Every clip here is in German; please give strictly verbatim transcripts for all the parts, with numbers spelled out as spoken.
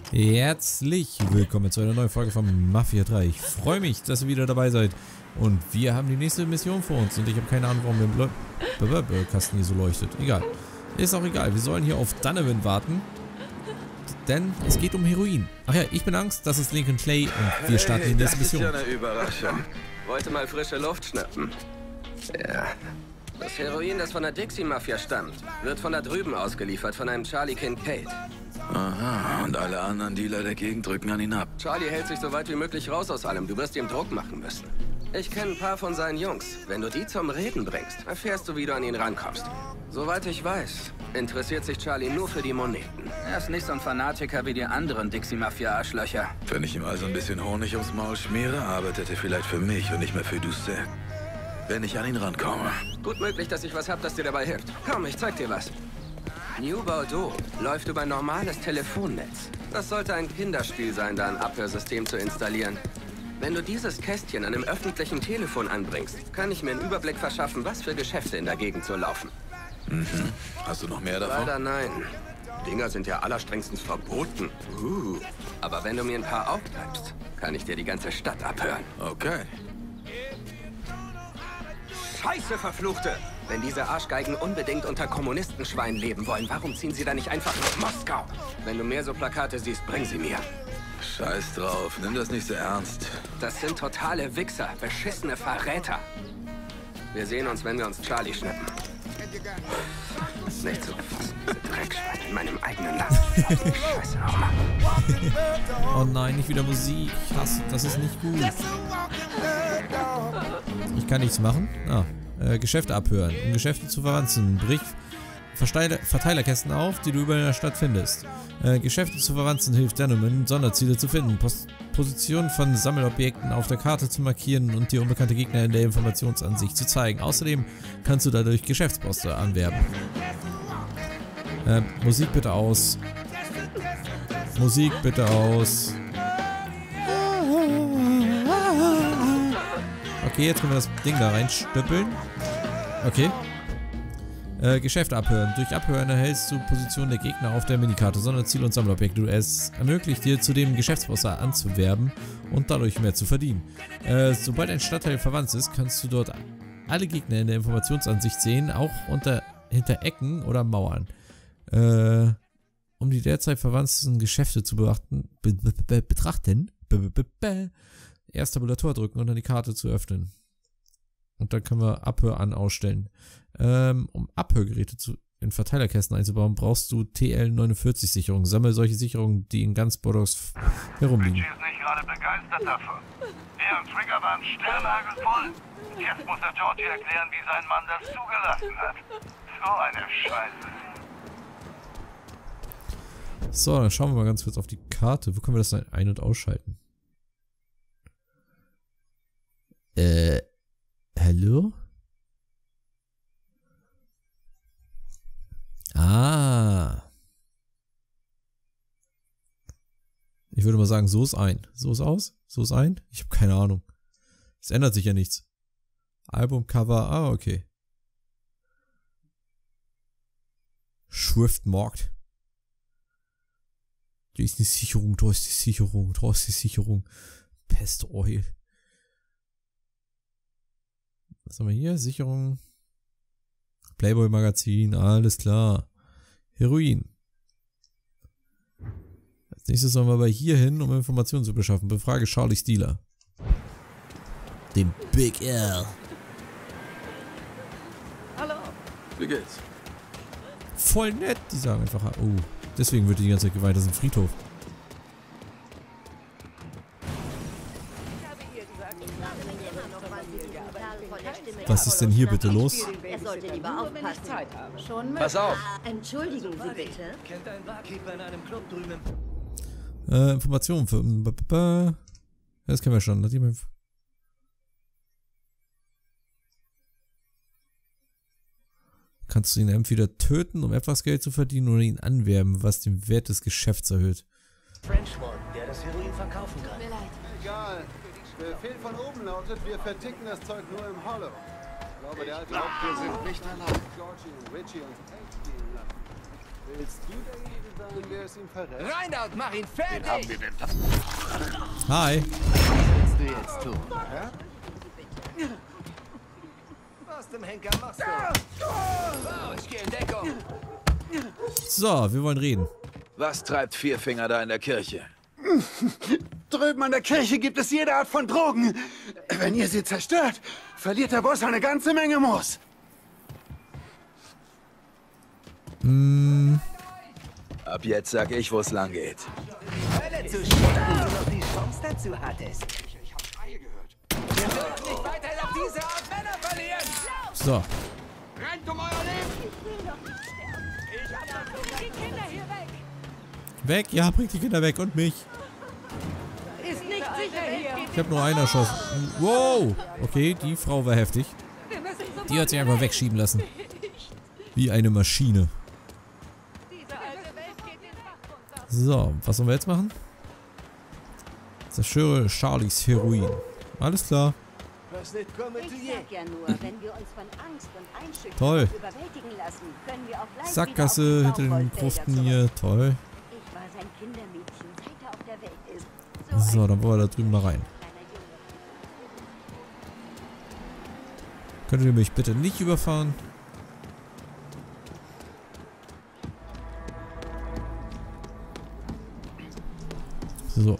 Herzlich willkommen zu einer neuen Folge von Mafia drei. Ich freue mich, dass ihr wieder dabei seid. Und wir haben die nächste Mission vor uns. Und ich habe keine Ahnung, warum der Kasten hier so leuchtet. Egal. Ist auch egal. Wir sollen hier auf Donovan warten. Denn es geht um Heroin. Ach ja, ich bin Angst, das ist Lincoln Clay und wir starten die nächste Mission. Das ist ja eine Überraschung. Wollte mal frische Luft schnappen. Ja. Das Heroin, das von der Dixie-Mafia stammt, wird von da drüben ausgeliefert, von einem Charlie Kincaid. Aha, und alle anderen Dealer der Gegend drücken an ihn ab. Charlie hält sich so weit wie möglich raus aus allem. Du wirst ihm Druck machen müssen. Ich kenne ein paar von seinen Jungs. Wenn du die zum Reden bringst, erfährst du, wie du an ihn rankommst. Soweit ich weiß, interessiert sich Charlie nur für die Moneten. Er ist nicht so ein Fanatiker wie die anderen Dixie-Mafia-Arschlöcher. Wenn ich ihm also ein bisschen Honig ums Maul schmiere, arbeitet er vielleicht für mich und nicht mehr für Doucet. Wenn ich an ihn rankomme. Gut möglich, dass ich was hab, das dir dabei hilft. Komm, ich zeig dir was. New Bordeaux läuft über ein normales Telefonnetz. Das sollte ein Kinderspiel sein, da ein Abhörsystem zu installieren. Wenn du dieses Kästchen an einem öffentlichen Telefon anbringst, kann ich mir einen Überblick verschaffen, was für Geschäfte in der Gegend so laufen. Mhm. Hast du noch mehr davon? Leider nein. Dinger sind ja allerstrengstens verboten. Uh. Aber wenn du mir ein paar aufbleibst, kann ich dir die ganze Stadt abhören. Okay. Scheiße, Verfluchte! Wenn diese Arschgeigen unbedingt unter Kommunistenschweinen leben wollen, warum ziehen sie da nicht einfach nach Moskau? Wenn du mehr so Plakate siehst, bring sie mir. Scheiß drauf, nimm das nicht so ernst. Das sind totale Wichser, beschissene Verräter. Wir sehen uns, wenn wir uns Charlie schnappen. Nicht zu fassen, diese Dreckschweine in meinem eigenen Land. Scheiße nochmal. Oh nein, nicht wieder Musik. Ich hasse, das ist nicht gut. Ich kann nichts machen. Ah, äh, Geschäfte abhören. Um Geschäfte zu verwanzen, brich Verteiler Verteilerkästen auf, die du über in der Stadt findest. Äh, Geschäfte zu verwanzen hilft Donovan, Sonderziele zu finden, Post Positionen von Sammelobjekten auf der Karte zu markieren und dir unbekannte Gegner in der Informationsansicht zu zeigen. Außerdem kannst du dadurch Geschäftsposter anwerben. Äh, Musik bitte aus. Musik bitte aus. Okay, jetzt können wir das Ding da reinstöppeln. Okay. Äh, Geschäfte abhören. Durch Abhören erhältst du Positionen der Gegner auf der Minikarte, Sonderziele und Sammelobjekte. Es ermöglicht dir zudem Geschäftsposter anzuwerben und dadurch mehr zu verdienen. Äh, sobald ein Stadtteil verwandt ist, kannst du dort alle Gegner in der Informationsansicht sehen, auch unter, hinter Ecken oder Mauern. Äh, um die derzeit verwandten Geschäfte zu beachten, be be betrachten, be be be erst Tabulator drücken und dann die Karte zu öffnen. Und dann können wir Abhör an ausstellen. Ähm, um Abhörgeräte zu, in Verteilerkästen einzubauen, brauchst du T L neunundvierzig Sicherungen. Sammle solche Sicherungen, die in ganz Bordeaux herumliegen. Richie ist nicht gerade begeistert davon. Er und Trigger waren stirnhagelvoll. Jetzt muss er Georgie erklären, wie sein Mann das zugelassen hat. So eine Scheiße. So, dann schauen wir mal ganz kurz auf die Karte. Wo können wir das dann ein- und ausschalten? Äh, hallo? Ah. Ich würde mal sagen, so ist ein. So ist aus? So ist ein? Ich habe keine Ahnung. Es ändert sich ja nichts. Albumcover, ah, okay. Schriftmarkt. Da ist die Sicherung, da ist die Sicherung, da ist die Sicherung. Pest Oil. Was haben wir hier? Sicherung. Playboy Magazin, alles klar. Heroin. Als nächstes sollen wir aber hier hin, um Informationen zu beschaffen. Befrage Charlies Dealer. Den Big L. Hallo. Wie geht's? Voll nett. Die sagen einfach, oh, deswegen wird die ganze Zeit geweiht, das ist ein Friedhof. Was ist denn hier bitte los? Er sollte lieber aufpassen. Schon mit? Pass auf. Entschuldigen Sie bitte. Kennt ein Barkeeper in einem Club drüben. Äh, Informationen für... Das kennen wir schon. Das jemand... Kannst du ihn entweder töten, um etwas Geld zu verdienen, oder ihn anwerben, was den Wert des Geschäfts erhöht. Frenchman, der das Heroin verkaufen kann. Egal. Befehl von oben lautet, wir verticken das Zeug nur im Hollow. Ich glaube, der alte Haupt, wir sind nicht allein. Georgie und Richie und Tate spielen lassen. Willst du derjenige sein, der es ihm verrät? Reinhard, mach ihn fertig! Haben wir denn? Hi. Was willst du jetzt tun? Hä? Was zum Henker machst du? Oh, ich geh in Deckung. So, wir wollen reden. Was treibt Vierfinger da in der Kirche? Drüben an der Kirche gibt es jede Art von Drogen. Wenn ihr sie zerstört, verliert der Boss eine ganze Menge Moos. Hm. Ab jetzt sag ich, wo es lang geht. Hölle zu schieben, wenn du noch die Chance dazu hattest. Ich hab Schreie gehört. Wir dürfen nicht weiter auf diese Art Männer verlieren! So. Rennt um euer Leben! Ich hab Die Kinder hier weg. Weg, ja, bringt die Kinder weg und mich. Ist nicht sicher hier. Ich habe nur einen erschossen. Wow. Okay, die Frau war heftig. Wir müssen sofort Die hat sich einfach wegschieben lassen. Wie eine Maschine. Diese alte Welt geht den Bach runter. So, was sollen wir jetzt machen? Zerstöre Charlies Heroin. Alles klar. Was nicht komme Ich zu je. sag ja nur, wenn wir uns von Angst und Einschüchterung Toll. überwältigen lassen, können wir auch gleich Sackgasse wieder hinter auf die den Baumwollfelder Gruften zurück. hier. Toll. Ich war sein Kindermädchen, seit er auf der Welt ist. So, ein dann wollen wir da drüben mal rein. kleiner Junge. Könntet ihr mich bitte nicht überfahren? So.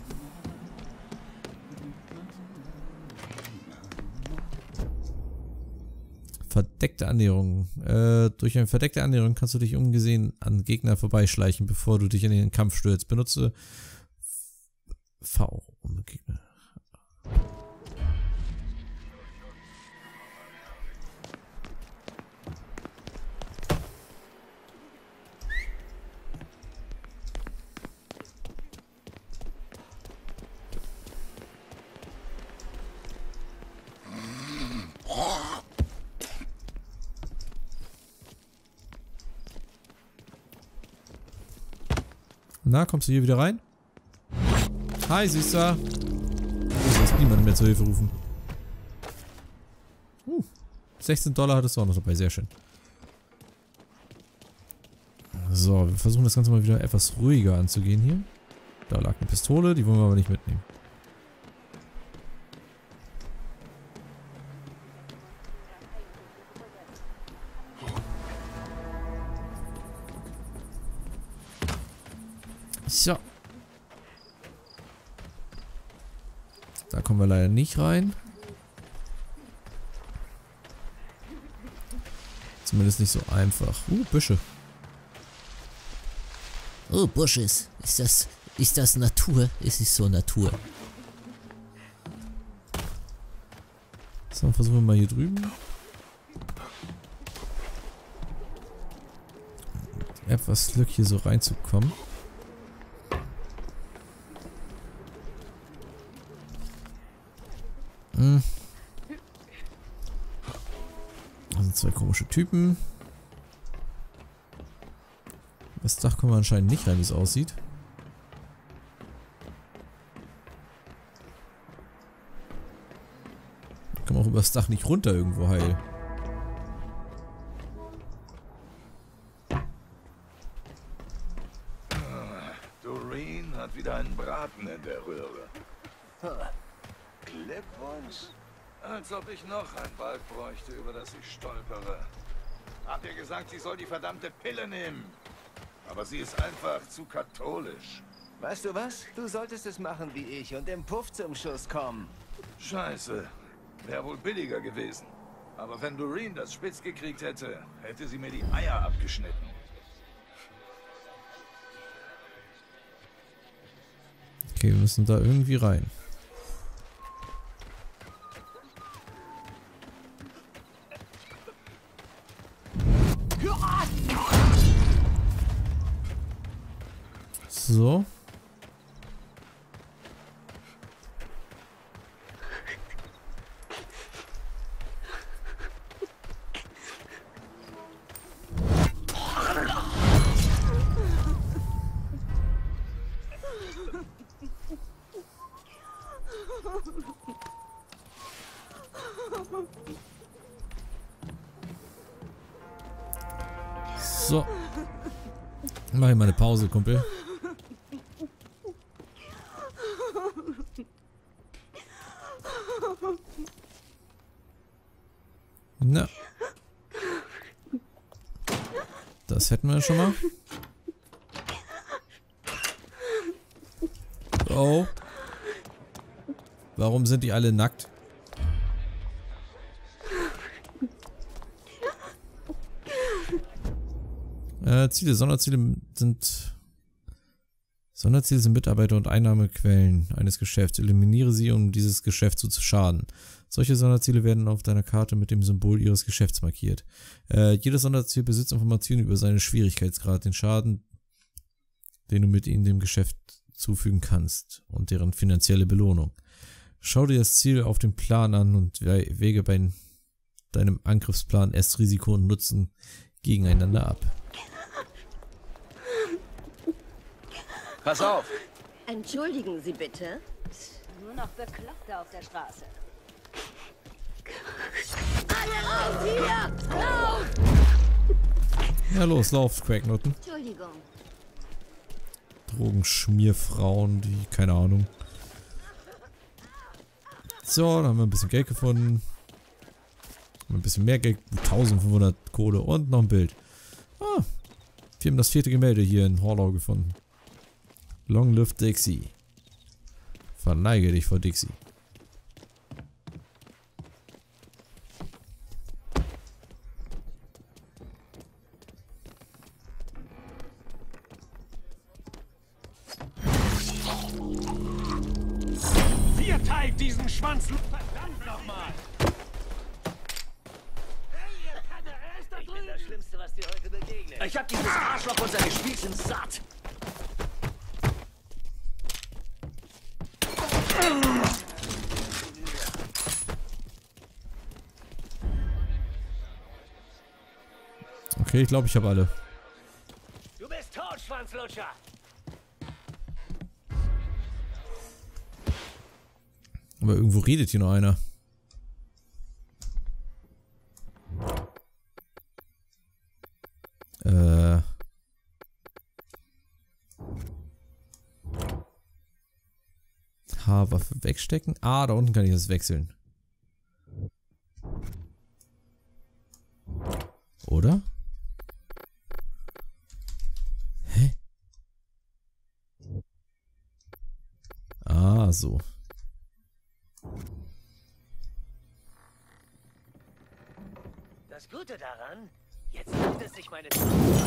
Verdeckte Annäherung. Äh, durch eine verdeckte Annäherung kannst du dich ungesehen an Gegner vorbeischleichen, bevor du dich in den Kampf stürzt. Benutze V, um Gegner. Na, kommst du hier wieder rein? Hi, Süßer. Du wirst niemanden mehr zur Hilfe rufen. Uh, sechzehn Dollar hattest du auch noch dabei, sehr schön. So, wir versuchen das Ganze mal wieder etwas ruhiger anzugehen hier. Da lag eine Pistole, die wollen wir aber nicht mitnehmen. So. Da kommen wir leider nicht rein. Zumindest nicht so einfach. Uh, Büsche. Oh, Bushes. Ist das, ist das Natur? Es ist so Natur. So, versuchen wir mal hier drüben. Etwas Glück hier so reinzukommen. Hm. Das sind zwei komische Typen. Das Dach kommen wir anscheinend nicht rein, wie es aussieht. Kann man auch über das Dach nicht runter irgendwo heil. Doreen hat wieder einen Braten in der Röhre. Glückwunsch. Als ob ich noch ein Balk bräuchte, über das ich stolpere. Habt ihr gesagt, sie soll die verdammte Pille nehmen? Aber sie ist einfach zu katholisch. Weißt du was? Du solltest es machen wie ich und im Puff zum Schuss kommen. Scheiße. Wäre wohl billiger gewesen. Aber wenn Doreen das spitz gekriegt hätte, hätte sie mir die Eier abgeschnitten. Okay, wir müssen da irgendwie rein. So. So. Mach ich mal eine Pause, Kumpel. Na. Das hätten wir schon mal. Oh. Warum sind die alle nackt? Äh, Ziele, Sonderziele sind... Sonderziele sind Mitarbeiter und Einnahmequellen eines Geschäfts. Eliminiere sie, um dieses Geschäft zu schaden. Solche Sonderziele werden auf deiner Karte mit dem Symbol ihres Geschäfts markiert. Äh, jedes Sonderziel besitzt Informationen über seinen Schwierigkeitsgrad, den Schaden, den du mit ihnen dem Geschäft zufügen kannst und deren finanzielle Belohnung. Schau dir das Ziel auf dem Plan an und wäge bei deinem Angriffsplan erst Risiko und Nutzen gegeneinander ab. Pass auf! Entschuldigen Sie bitte. Nur noch Bekloppte auf der Straße. Alle raus hier! Lauf! Ja los, lauf, Cracknoten. Entschuldigung. Drogenschmierfrauen, die, keine Ahnung. So, dann haben wir ein bisschen Geld gefunden. Ein bisschen mehr Geld, eintausendfünfhundert Kohle und noch ein Bild. Ah, wir haben das vierte Gemälde hier in Horlau gefunden. Long live Dixie. Verneige dich vor Dixie. Vierteilt diesen Schwanz! Verdammt nochmal! Ich bin das Schlimmste, was dir heute begegnet. Ich hab dieses Arschloch und seine Spielchen satt. Okay, ich glaube, ich habe alle. Du bist tot, Schwanzlutscher! Aber irgendwo redet hier noch einer. Äh. H-Waffe wegstecken. Ah, da unten kann ich das wechseln. Oder? Hä? Ah, so. Das Gute daran, jetzt macht es sich meine...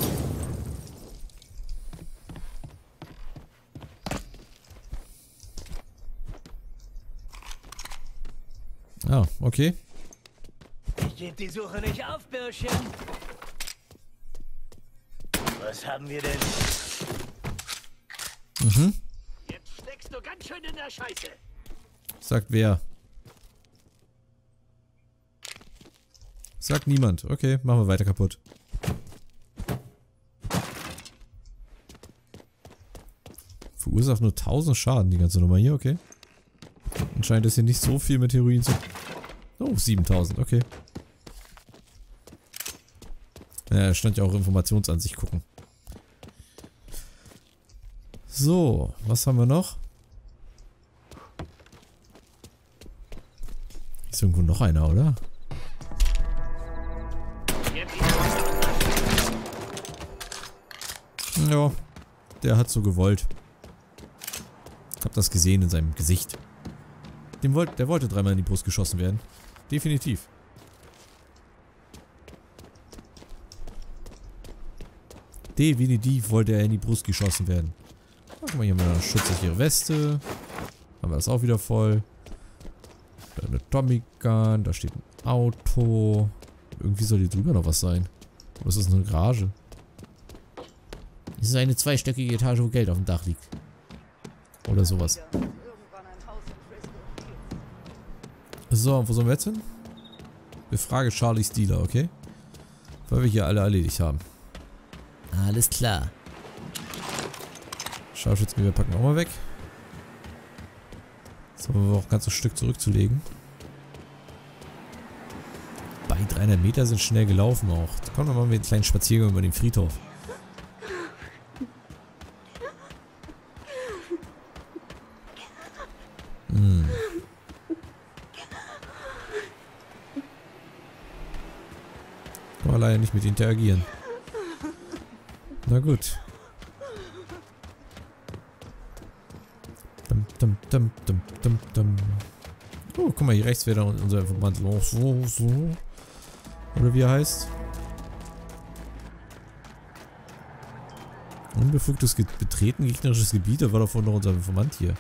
Ah, okay. Ich gebe die Suche nicht auf, Bürschchen. Was haben wir denn? Mhm. Jetzt steckst du ganz schön in der Scheiße. Sagt wer? Sagt niemand. Okay, machen wir weiter kaputt. Verursacht nur tausend Schaden, die ganze Nummer hier, okay. Anscheinend ist hier nicht so viel mit Heroin zu... Oh, siebentausend, okay. Ja, stand ja auch Informationsansicht gucken. So, was haben wir noch? Ist irgendwo noch einer, oder? Ja, der hat so gewollt. Ich hab das gesehen in seinem Gesicht. Dem wollt, der wollte dreimal in die Brust geschossen werden. Definitiv. Definitiv wollte er in die Brust geschossen werden. Guck mal, hier haben wir eine schutzsichere Weste. Haben wir das auch wieder voll. Da eine Tommy Gun, da steht ein Auto. Irgendwie soll hier drüber noch was sein. Oder ist das eine Garage? Es ist eine zweistöckige Etage, wo Geld auf dem Dach liegt. Oder sowas. So, wo sollen wir jetzt hin? Befrage Charlies Dealer, okay? Weil wir hier alle erledigt haben. Alles klar. Scharfschützengewehr packen wir auch mal weg. So, haben wir auch ein ganzes Stück zurückzulegen. Bei dreihundert Meter sind schnell gelaufen auch. Da kommen wir mal mit einem kleinen Spaziergang über den Friedhof. Hm. Kann man leider nicht mit interagieren. Na gut. Dum, dum, dum, dum, dum, dum. Oh, guck mal, hier rechts wäre dann unser Informant. So, so. Oder wie er heißt. Unbefugtes Ge Betreten gegnerisches Gebiet. Da war doch vorhin noch unser Informant hier.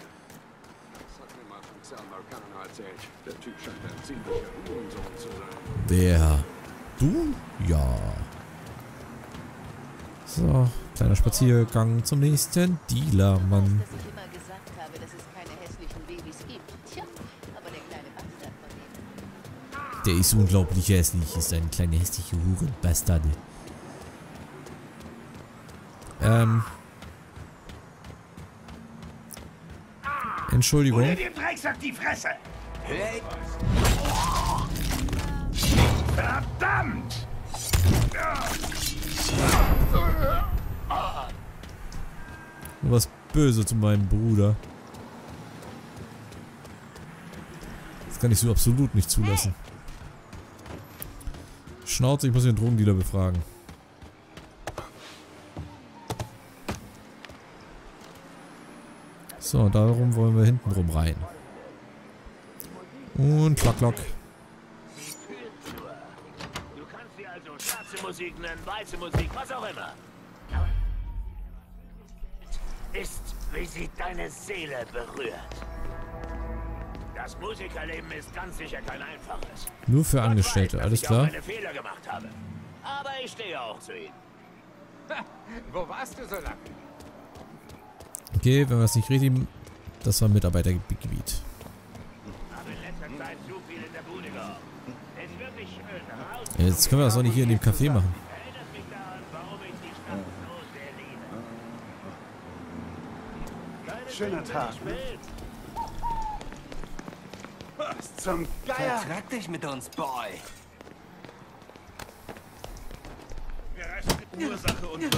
Wer? Du? Ja. So, kleiner Spaziergang zum nächsten Dealer, Mann. Dass ich immer gesagt habe, dass es keine hässlichen Babys gibt. Tja, aber der kleine Bastard von dem. Der ist unglaublich hässlich. Ist eine kleine hässliche Hurenbastarde. Ähm. Entschuldigung. Hol dir dem Drecksack die Fresse! Hey. Verdammt! Du warst böse zu meinem Bruder. Das kann ich so absolut nicht zulassen. Schnauze, ich muss den Drogendealer befragen. So, darum wollen wir hinten rum rein. Und klack, klack. Du kannst sie also schwarze Musik nennen, weiße Musik, was auch immer. Ist, wie sie deine Seele berührt. Das Musikerleben ist ganz sicher kein einfaches. Nur für Angestellte, alles klar? Ich auch meine Fehler gemacht habe. Aber ich stehe auch zu ihnen. Wo warst du so lange? Okay, wenn wir es nicht richtig... Das war Mitarbeitergebiet. Habe in letzter Zeit zu viel in der Bude gehabt. Ist wirklich schön. Jetzt können wir das auch nicht hier in dem Café machen. Erinnert mich daran, warum ich die Stadt so sehr liebe. Schöner Tag. Was zum Geier? Vertrag dich mit uns, Boy. Ursache und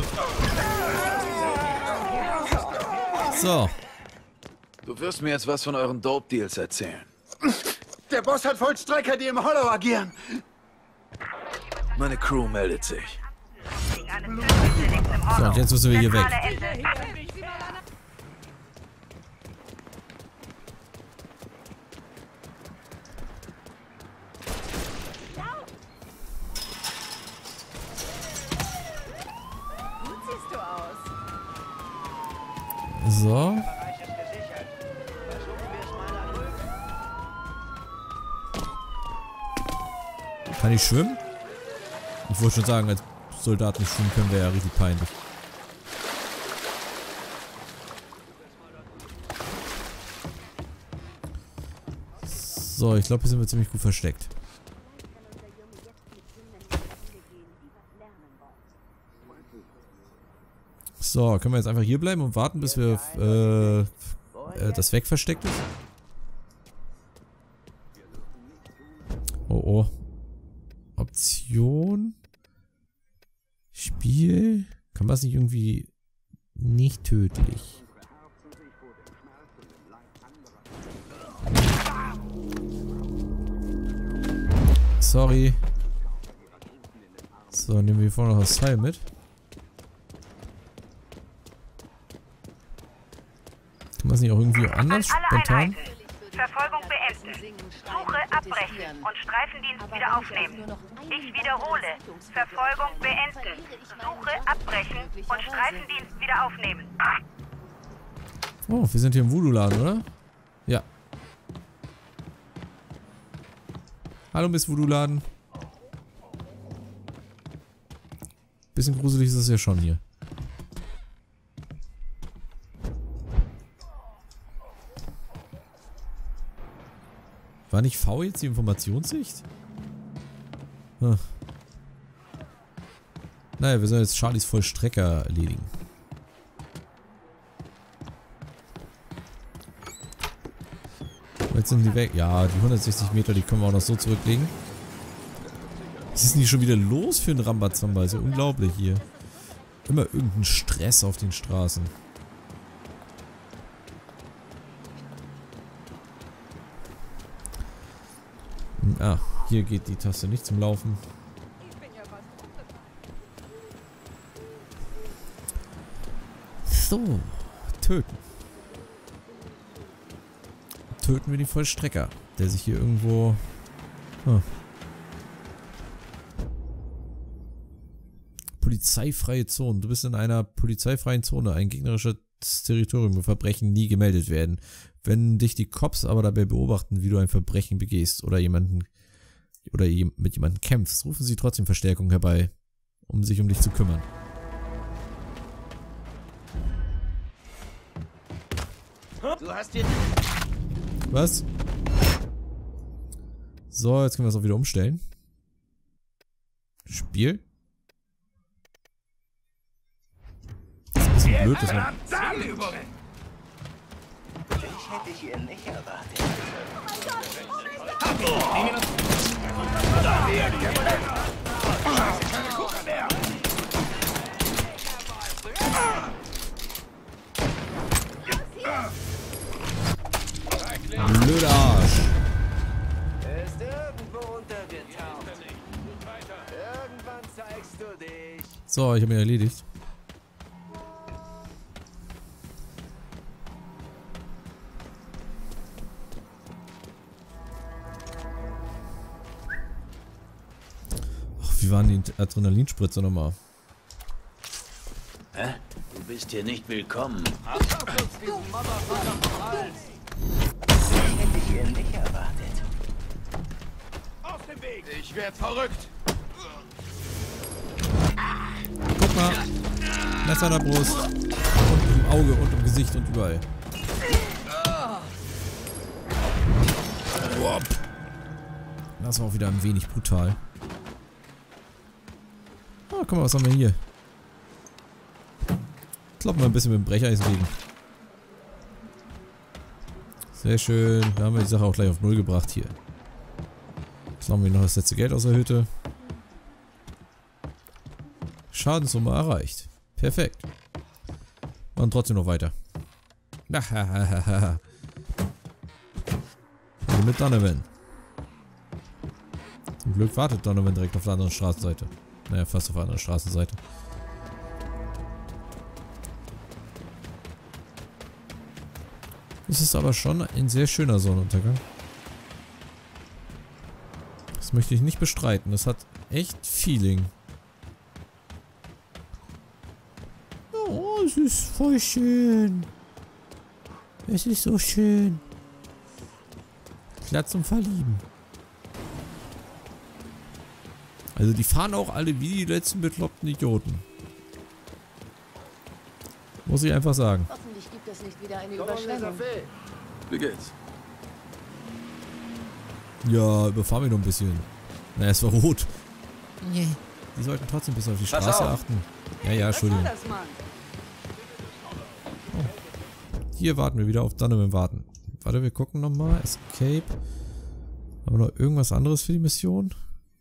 So. Du wirst mir jetzt was von euren Dope-Deals erzählen. Der Boss hat Vollstrecker, die im Hollow agieren. Meine Crew meldet sich. So, und jetzt müssen wir hier weg. Gut siehst du aus. So. Kann ich schwimmen? Ich wollte schon sagen, als Soldat nicht schwimmen können, wäre ja richtig peinlich. So, ich glaube, hier sind wir ziemlich gut versteckt. So, können wir jetzt einfach hier bleiben und warten, bis wir äh, äh, das Weg versteckt ist? Oh oh. Option. Spiel. Kann man es nicht irgendwie nicht tödlich? Sorry. So, nehmen wir vorne noch das Teil mit. Kann man es nicht auch irgendwie anders spontan? Verfolgung beenden. Suche abbrechen und Streifendienst wieder aufnehmen. Ich wiederhole. Verfolgung beenden. Suche abbrechen und Streifendienst wieder aufnehmen. Oh, wir sind hier im Voodoo-Laden, oder? Ja. Hallo, Miss Voodoo-Laden. Bisschen gruselig ist das ja schon hier. War nicht V jetzt die Informationssicht? Hm. Naja, wir sollen jetzt Charlies Vollstrecker erledigen. Jetzt sind die weg. Ja, die hundertsechzig Meter, die können wir auch noch so zurücklegen. Was ist denn hier schon wieder los für ein Rambazamba? Ist ja unglaublich hier. Immer irgendein Stress auf den Straßen. Ah, hier geht die Taste nicht zum Laufen. So, töten. Töten wir den Vollstrecker, der sich hier irgendwo... Huh. Polizeifreie Zone. Du bist in einer polizeifreien Zone. Ein gegnerisches Territorium, wo Verbrechen nie gemeldet werden. Wenn dich die Cops aber dabei beobachten, wie du ein Verbrechen begehst oder jemanden oder mit jemandem kämpfst, rufen sie trotzdem Verstärkung herbei, um sich um dich zu kümmern. Du hast den... Was? So, jetzt können wir es auch wieder umstellen. Spiel. Das ist ein bisschen blöd, dass man... Ich hätte hier nicht erwartet. Blöder Arsch. Er ist irgendwo untergetaucht. Irgendwann zeigst du dich. So, ich habe ihn erledigt. Ach, wie waren die Adrenalinspritze nochmal? Hä? Du bist hier nicht willkommen. Ich hätte hier nicht erwartet. Auf dem Weg! Ich werd verrückt! Guck mal. Messer an der Brust. Und im Auge und im Gesicht und überall. Wop. Das war auch wieder ein wenig brutal. Ah, guck mal, was haben wir hier? Kloppen wir ein bisschen mit dem Brecheisen gegen. Sehr schön. Da haben wir die Sache auch gleich auf null gebracht hier. Jetzt haben wir noch das letzte Geld aus der Hütte. Schadenssumme erreicht. Perfekt. Und trotzdem noch weiter. Also mit Donovan. Zum Glück wartet Donovan direkt auf der anderen Straßenseite. Naja, fast auf der anderen Straßenseite. Es ist aber schon ein sehr schöner Sonnenuntergang. Das möchte ich nicht bestreiten. Das hat echt Feeling. Oh, es ist voll schön. Es ist so schön. Glatt zum Verlieben. Also die fahren auch alle wie die letzten bekloppten Idioten. Muss ich einfach sagen. Hoffentlich gibt es nicht wieder eine Überschwemmung. Wie geht's? Ja, überfahr mich noch ein bisschen. Naja, es war rot. Nee. Die sollten trotzdem bis auf die Pass Straße auf. achten. Ja, ja, Entschuldigung. Oh. Hier warten wir wieder auf Donovan warten. Warte, wir gucken nochmal. Escape. Haben wir noch irgendwas anderes für die Mission?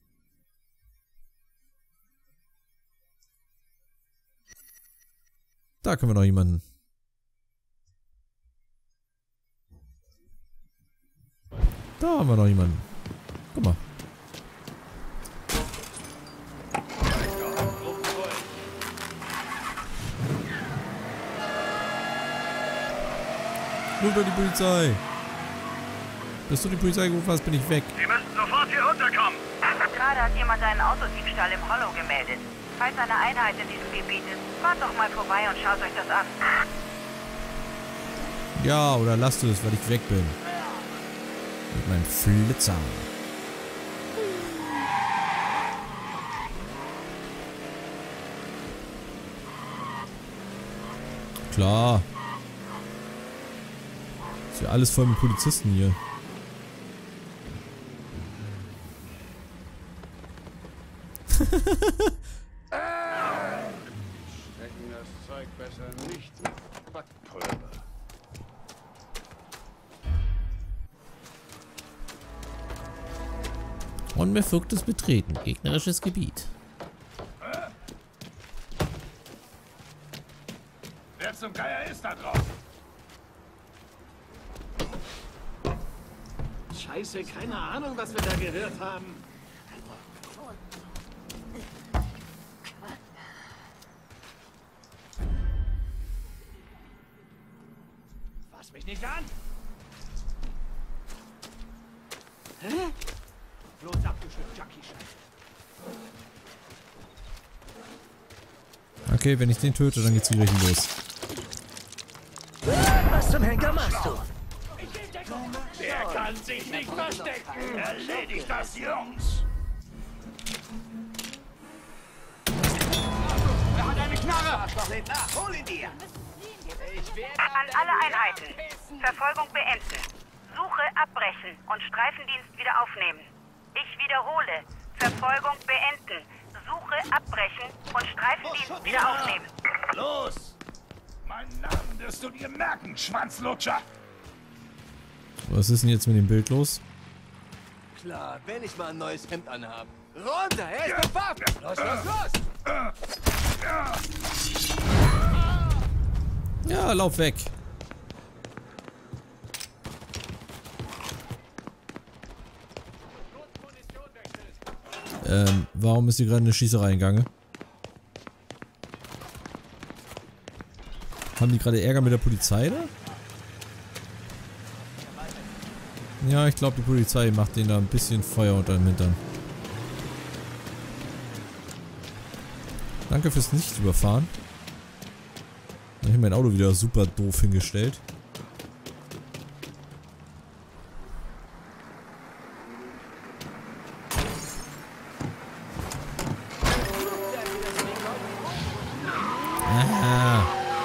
Da können wir noch jemanden. Da haben wir noch jemanden. Guck mal. Ruf doch die Polizei. Bis du die Polizei gerufen hast, bin ich weg. Sie müssen sofort hier runterkommen. Gerade hat jemand einen Autodiebstahl im Hollow gemeldet. Falls eine Einheit in diesem Gebiet ist, fahrt doch mal vorbei und schaut euch das an. Ja, oder lasst du es, weil ich weg bin. Mit meinem Flitzer. Klar. Ist ja alles voll mit Polizisten hier. Stecken das Zeug besser nicht mit Backpulver. Unbefugtes Betreten. Gegnerisches Gebiet. Wer zum Geier ist da drauf? Scheiße, keine Ahnung, was wir da gehört haben. Fass mich nicht an! Hä? Bloß abgeschüttet, Jackie-Scheiße. Okay, wenn ich den töte, dann geht's die Rechnung los. Was zum Henker machst du? Der kann sich nicht verstecken! Erledigt das, Jungs! Er hat eine Knarre! Hol ihn dir! An alle Einheiten. Verfolgung beenden. Suche abbrechen und Streifendienst wieder aufnehmen. Ich wiederhole. Verfolgung beenden. Suche abbrechen und Streifendienst wieder aufnehmen. Los! Meinen Namen wirst du dir merken, Schwanzlutscher! Was ist denn jetzt mit dem Bild los? Klar, wenn ich mal ein neues Hemd anhabe. Runter, er ist bewaffnet! Los, los, los! Ja, lauf weg. Ähm, warum ist hier gerade eine Schießerei in Gange? Haben die gerade Ärger mit der Polizei da? Ja, ich glaube, die Polizei macht denen da ein bisschen Feuer unter den Hintern. Danke fürs Nicht-Überfahren. Ich habe mein Auto wieder super doof hingestellt. Ah.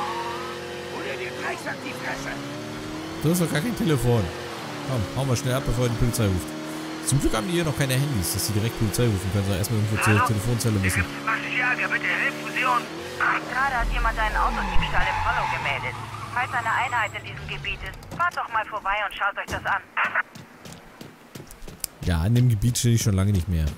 Du hast doch gar kein Telefon. Komm, hau mal schnell ab, bevor die Polizei ruft. Zum Glück haben die hier noch keine Handys, dass sie direkt Polizei rufen können, sondern erstmal irgendwo zur Telefonzelle müssen. Ärger, bitte helfen Sie uns. Gerade hat jemand einen Autodiebstahl im Hollow gemeldet. Falls eine Einheit in diesem Gebiet ist, fahrt doch mal vorbei und schaut euch das an. Ja, an dem Gebiet stehe ich schon lange nicht mehr.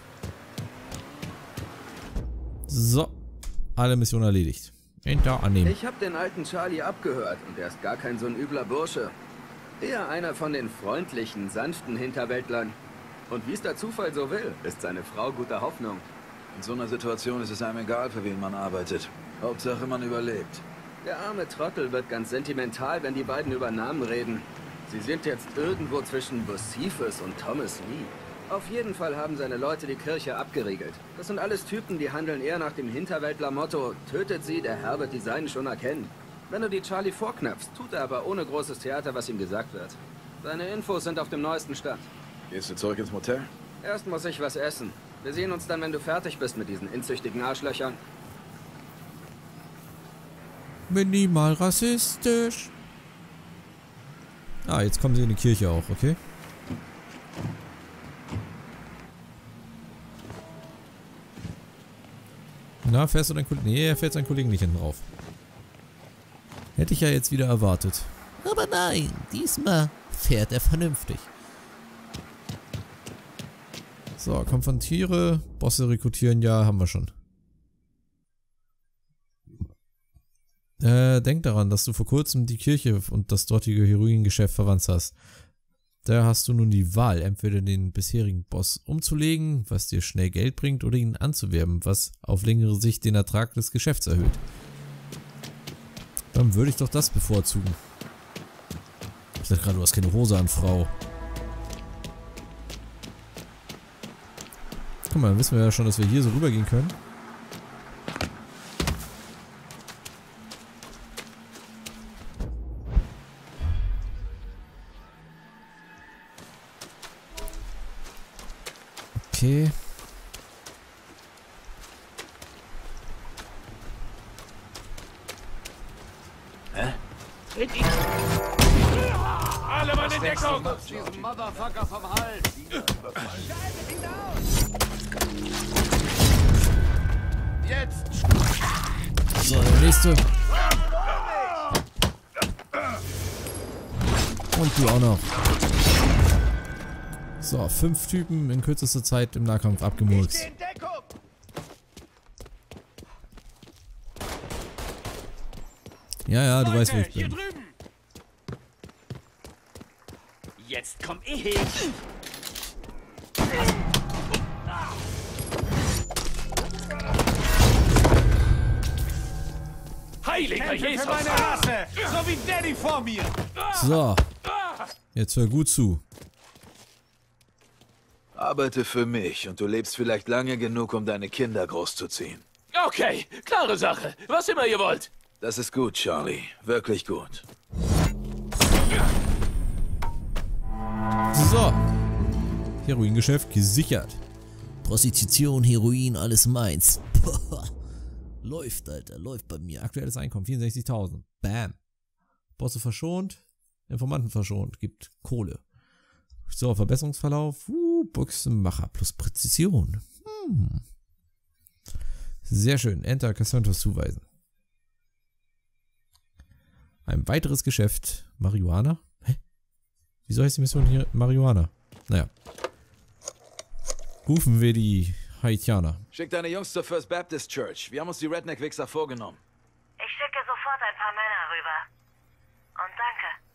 So, alle Missionen erledigt. Hinter annehmen. Ich habe den alten Charlie abgehört und er ist gar kein so ein übler Bursche. Eher einer von den freundlichen, sanften Hinterwäldlern. Und wie es der Zufall so will, ist seine Frau guter Hoffnung. In so einer Situation ist es einem egal, für wen man arbeitet. Hauptsache, man überlebt. Der arme Trottel wird ganz sentimental, wenn die beiden über Namen reden. Sie sind jetzt irgendwo zwischen Bocephus und Thomas Lee. Auf jeden Fall haben seine Leute die Kirche abgeriegelt. Das sind alles Typen, die handeln eher nach dem Hinterwäldler-Motto: tötet sie, der Herr wird die Seinen schon erkennen. Wenn du die Charlie vorknöpfst, tut er aber ohne großes Theater, was ihm gesagt wird. Seine Infos sind auf dem neuesten Stand. Gehst du zurück ins Motel? Erst muss ich was essen. Wir sehen uns dann, wenn du fertig bist mit diesen inzüchtigen Arschlöchern. Minimal rassistisch. Ah, jetzt kommen sie in die Kirche auch, okay? Na, fährst du deinen Kollegen? Nee, er fährt seinen Kollegen nicht hinten drauf. Hätte ich ja jetzt wieder erwartet. Aber nein, diesmal fährt er vernünftig. So, konfrontiere, Bosse rekrutieren, ja, haben wir schon. Äh, denk daran, dass du vor kurzem die Kirche und das dortige Heroingeschäft verwandt hast. Da hast du nun die Wahl, entweder den bisherigen Boss umzulegen, was dir schnell Geld bringt, oder ihn anzuwerben, was auf längere Sicht den Ertrag des Geschäfts erhöht. Dann würde ich doch das bevorzugen. Ich dachte gerade, du hast keine Hose an, Frau. Guck mal, dann wissen wir ja schon, dass wir hier so rübergehen können. Okay. Hä? Alle Mann in Deckung! Diesen Motherfucker vom Hals! Jetzt! So, der nächste. Und du auch noch. So, fünf Typen in kürzester Zeit im Nahkampf abgemurkst. Ja, ja, du weißt, wo ich bin. Jetzt komm ich. Heiliger Jesus! Für meine Rasse! So wie Daddy vor mir! So. Jetzt hör gut zu. Arbeite für mich und du lebst vielleicht lange genug, um deine Kinder großzuziehen. Okay, klare Sache. Was immer ihr wollt. Das ist gut, Charlie. Wirklich gut. So. Heroingeschäft gesichert. Prostitution, Heroin, alles meins. Läuft, Alter. Läuft bei mir. Aktuelles Einkommen vierundsechzigtausend. Bam. Bosse verschont. Informanten verschont. Gibt Kohle. So, Verbesserungsverlauf. Uh, Büchsenmacher plus Präzision. Hm. Sehr schön. Enter, Cassantos zuweisen. Ein weiteres Geschäft. Marihuana? Hä? Wieso heißt die Mission hier Marihuana? Naja. Rufen wir die Haitianer. Schick deine Jungs zur First Baptist Church. Wir haben uns die Redneck-Wichser vorgenommen. Ich schicke sofort ein paar Männer rüber. Und danke.